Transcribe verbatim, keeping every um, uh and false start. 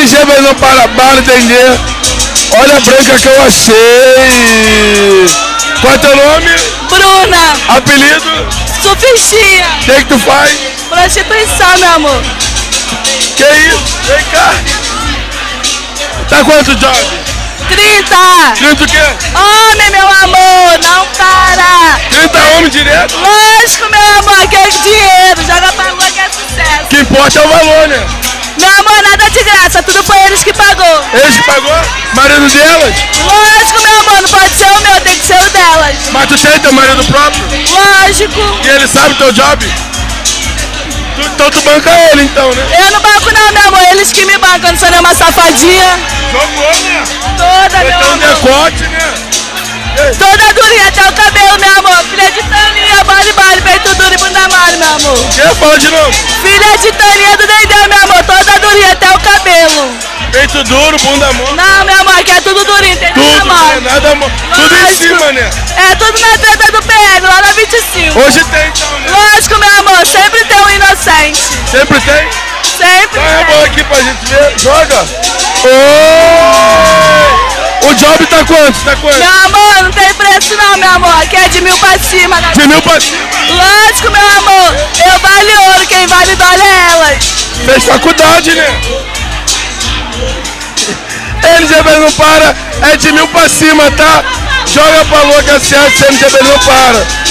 G B não para, bala, entender. Olha a branca que eu achei. Qual é teu nome? Bruna. Apelido? Sufistinha. O que que tu faz? Prostituição, meu amor. Que isso? Vem cá. Tá quanto job? trinta. trinta o quê? Homem, meu amor, não para. trinta homem direto? Lógico, meu amor, que é dinheiro. Joga pra rua que é sucesso. O que importa é o valor, né? Meu amor, nada de graça, tudo foi eles que pagou. Eles que pagou? Marido delas? Lógico, meu amor, não pode ser o meu, tem que ser o delas. Mas tu tem teu marido próprio? Lógico. E ele sabe teu job? Tu, então tu banca ele então, né? Eu não banco não, meu amor, eles que me bancam, não sou nenhuma safadinha. Jogou, né? Toda, Vai meu ter um amor. decote, né? Toda durinha, até o cabelo, meu amor. Filha de Taninha, bale, bale, peito duro e bunda mole, meu amor. Quer falar de novo? Filha de Taninha do Dendê, meu amor, toda durinha, até o cabelo. Peito duro, bunda mole. Não, meu amor, aqui é tudo durinho, tem Tudo, nada né? mole. Nada mole. Tudo em Lógico. cima, né? É tudo na treta do P M, lá na vinte e cinco. Hoje tem então, né? Lógico, meu amor, sempre tem um inocente. Sempre tem? Sempre Dá uma tem. bola aqui pra gente ver. Joga. Oi! O job tá quanto? Tá quanto? Meu amor, não tem preço não, meu amor, aqui é de mil pra cima. Né? De mil pra cima. Lógico, meu amor, eu vale ouro, quem vale dólar é elas. Fez faculdade, né? L G B não para, é de mil pra cima, tá? Joga pra louca certo, L G B não para.